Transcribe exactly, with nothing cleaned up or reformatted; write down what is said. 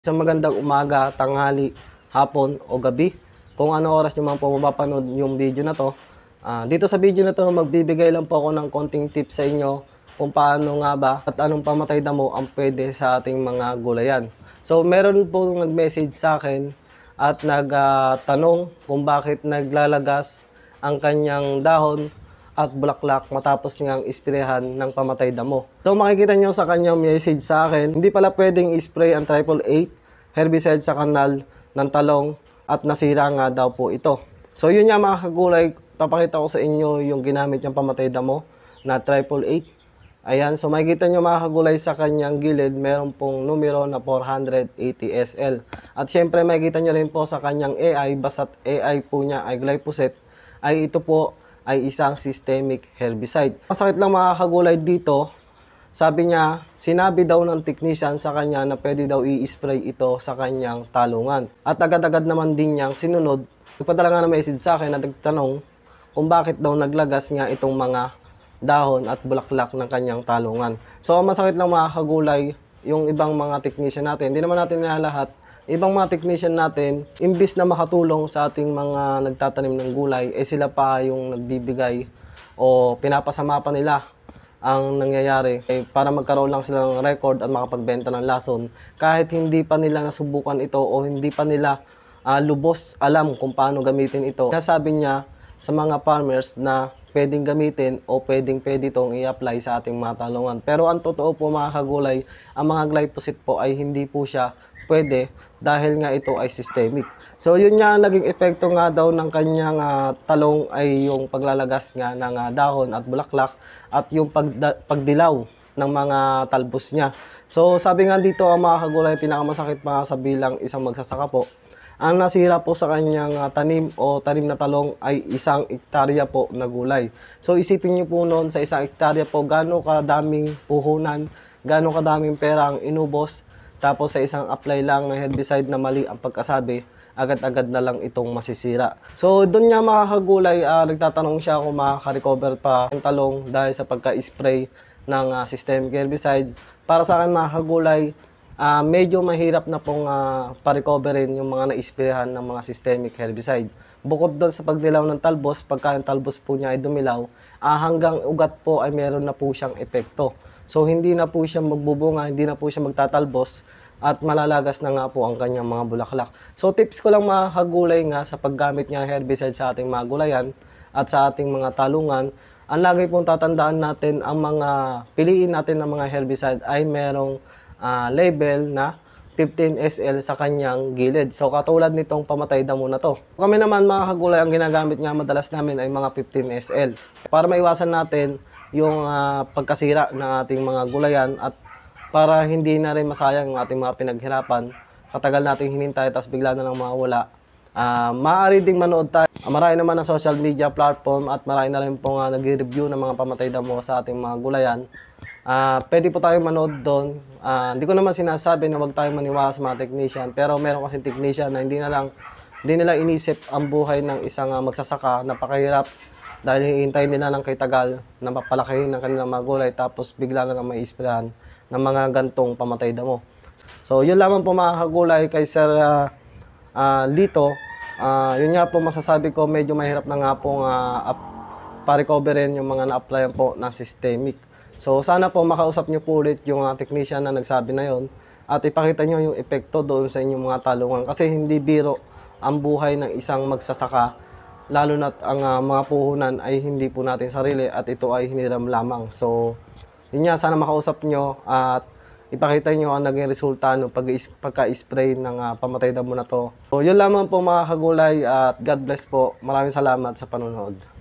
Isang magandang umaga, tanghali, hapon o gabi. Kung ano oras nyo man po mapapanood yung video na to. Uh, dito sa video na to, magbibigay lang po ako ng konting tips sa inyo kung paano nga ba at anong pamatay damo ang pwede sa ating mga gulayan. So meron po nag-message sa akin at nagtanong uh, kung bakit naglalagas ang kanyang dahon at bulaklak matapos niyang isprehan ng pamatay damo. So makikita nyo sa kanyang message sa akin, hindi pala pwedeng ispray ang triple eight herbicide sa kanal ng talong at nasira nga daw po ito. So yun nga mga kagulay, papakita ko sa inyo yung ginamit niyang pamatay damo na triple eight. Ayan, so makikita nyo mga kagulay sa kanyang gilid, meron pong numero na four eighty S L. At syempre makikita nyo rin po sa kanyang A I, basta't A I po niya ay glyphosate, ay ito po ay isang systemic herbicide. Masakit lang mga kagulay dito, sabi niya, sinabi daw ng technician sa kanya na pwede daw i-spray ito sa kanyang talungan. At agad-agad naman din niyang sinunod. Nagpadala nga ng message sa akin na nagtanong kung bakit daw naglagas nga itong mga dahon at bulaklak ng kanyang talungan. So masakit lang mga kagulay, yung ibang mga technician natin, hindi naman natin na lahat, ibang mga technician natin, imbis na makatulong sa ating mga nagtatanim ng gulay, eh sila pa yung nagbibigay o pinapasama pa nila ang nangyayari eh, para magkaroon lang sila ng record at makapagbenta ng lason kahit hindi pa nila nasubukan ito o hindi pa nila uh, lubos alam kung paano gamitin ito. Kaya sabi niya sa mga farmers na pwedeng gamitin o pwedeng pwede itong i-apply sa ating mga talungan. Pero ang totoo po mga kagulay, ang mga glyphosate po ay hindi po siya pwede dahil nga ito ay systemic. So yun nga naging epekto nga daw ng kanyang uh, talong ay yung paglalagas nga ng uh, dahon at bulaklak at yung pagda- pagdilaw ng mga talbos niya. So sabi nga dito ang mga kagulay, pinakamasakit pa sa bilang isang magsasaka po, ang nasira po sa kanyang uh, tanim o tanim na talong ay isang ektarya po na gulay. So isipin niyo po noon sa isang ektarya po gaano kadaming puhunan, gaano kadaming pera ang inubos. Tapos sa isang apply lang ng herbicide na mali ang pagkasabi, agad-agad na lang itong masisira. So doon nga mga kagulay, uh, nagtatanong siya kung makaka-recover pa ang talong dahil sa pagka-spray ng uh, systemic herbicide. Para sa akin mga kagulay, uh, medyo mahirap na pong uh, pa-recoverin yung mga na-sprayhan ng mga systemic herbicide. Bukod doon sa pagdilaw ng talbos, pagka yung talbos po niya ay dumilaw, uh, hanggang ugat po ay meron na po siyang epekto. So hindi na po siya magbubunga, hindi na po siya magtatalbos at malalagas na nga po ang kanyang mga bulaklak. So tips ko lang mga kagulay nga sa paggamit niya herbicide sa ating mga gulayan at sa ating mga talungan, ang lagi pong tatandaan natin ang mga piliin natin ng mga herbicide ay merong uh, label na fifteen S L sa kanyang gilid. So katulad nitong pamatay damo na to. Kami naman mga kagulay, ang ginagamit nga madalas namin ay mga fifteen S L. Para maiwasan natin yung uh, pagkasira ng ating mga gulayan at para hindi na rin masayang ang ating mga pinaghirapan, katagal nating hinintay tapos bigla na lang mawala. Uh, maaari ding manood tayo. Uh, marami naman na social media platform at marami na rin pong uh, nag-review ng mga pamatay damo sa ating mga gulayan. Uh, pwede po tayo manood doon. Uh, hindi ko naman sinasabi na wag tayo maniwala sa mga technician, pero meron kasi technician na hindi na lang hindi nila inisip ang buhay ng isang uh, magsasaka, napakahirap. Dahil hihintayin nila ng kay tagal na mapalakihin ng kanilang mga gulay tapos bigla na lang may isprayan ng mga gantong pamatay damo. So yun lamang po mga kagulay kay Sir uh, uh, Lito. Uh, yun nga po masasabi ko, medyo mahirap na nga pong uh, pa-recoverin yung mga na-applyan po na systemic. So sana po makausap nyo po ulit yung uh, technician na nagsabi na yon at ipakita nyo yung epekto doon sa inyong mga talungan kasi hindi biro ang buhay ng isang magsasaka, lalo na't ang uh, mga puhunan ay hindi po natin sarili at ito ay hiniram lamang. So, yun nga, sana makausap nyo at ipakita nyo ang naging resulta ng pagka-spray ng uh, pamatay damo na to. So, yun lamang po mga kagulay at God bless po. Maraming salamat sa panonood.